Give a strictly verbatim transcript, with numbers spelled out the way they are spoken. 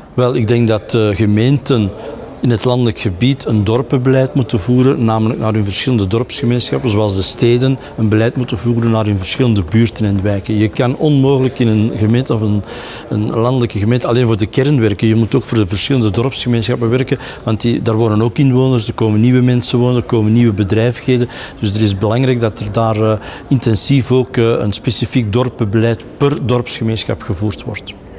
Wel, ik denk dat uh, gemeenten in het landelijk gebied een dorpenbeleid moeten voeren, namelijk naar hun verschillende dorpsgemeenschappen, zoals de steden een beleid moeten voeren naar hun verschillende buurten en wijken. Je kan onmogelijk in een gemeente of een, een landelijke gemeente alleen voor de kern werken. Je moet ook voor de verschillende dorpsgemeenschappen werken, want die, daar wonen ook inwoners, er komen nieuwe mensen wonen, er komen nieuwe bedrijfsheden. Dus het is belangrijk dat er daar uh, intensief ook uh, een specifiek dorpenbeleid per dorpsgemeenschap gevoerd wordt.